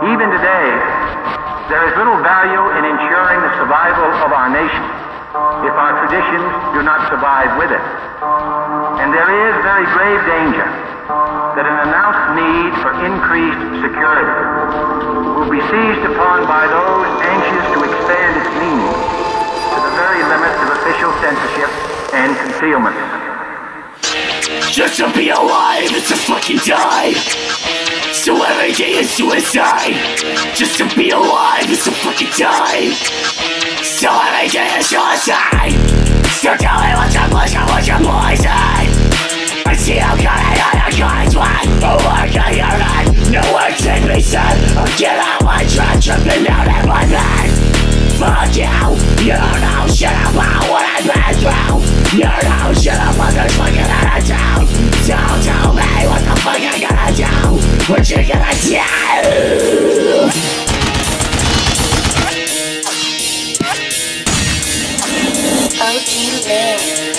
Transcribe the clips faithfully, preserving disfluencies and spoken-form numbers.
Even today, there is little value in ensuring the survival of our nation if our traditions do not survive with it. And there is very grave danger that an announced need for increased security will be seized upon by those anxious to expand its meaning to the very limits of official censorship and concealment. Just to be alive is to fucking die. So every day is suicide. Just to be alive is to fucking die. So every day is suicide. So tell me what's your pleasure, what's your poison? I see I'm coming on a God's one. Oh, I can hear it. No one take me, son. I'll get out my truck, tripping down at my bed. Fuck you. You don't know shit about what I've been through. You don't know shit about this fucking attitude. So tell me what the fuck I gotta do. What you gonna do? O G Lynn,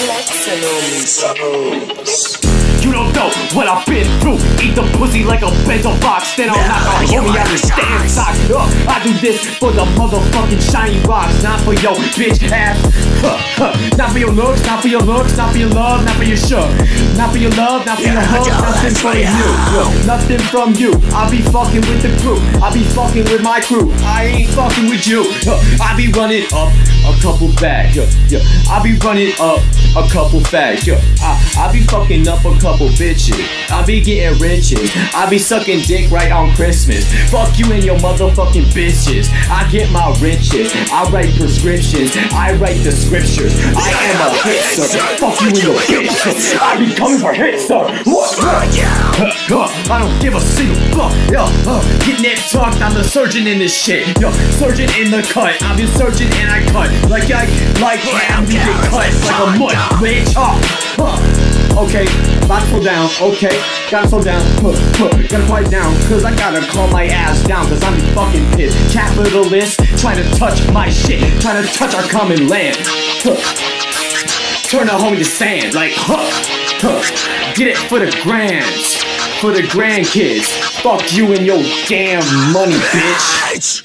Lexi. You don't know what I've been through. Eat the pussy like a bento box, then I'll knock on homie out the stand socks. Uh, I do this for the motherfucking shiny rocks, not for your bitch ass. Huh, huh. Not for your looks, not for your looks, not for your love, not for your shook. Not for your love, not for your hug, nothing from you. Yeah, nothing from you. I'll be fucking with the crew. I'll be fucking with my crew. I ain't fucking with you. Uh, I'll be running up a couple bags. Yeah, yeah. I'll be running up a couple fags. Yeah, I, I'll be fucking up a couple bitches. I be getting riches. I be sucking dick right on Christmas. Fuck you and your motherfucking bitches. I get my riches. I write prescriptions. I write the scriptures. I am a hipster. Fuck you and your bitches. I be coming for hits, sir. What? Uh, uh, I don't give a single fuck. Yo, uh, getting it talked. I'm the surgeon in this shit. Yo, surgeon in the cut. I'm the surgeon and I cut like I like I'm get cut like a mud bitch. Uh, uh. Okay, about to slow down, okay, gotta slow down, huh, huh, gotta quiet down, cause I gotta calm my ass down, cause I'm fucking pissed. Capitalist, trying to touch my shit, trying to touch our common land, huh. Turn the homie to sand, like, huh, huh. Get it for the grands, for the grandkids, fuck you and your damn money, bitch.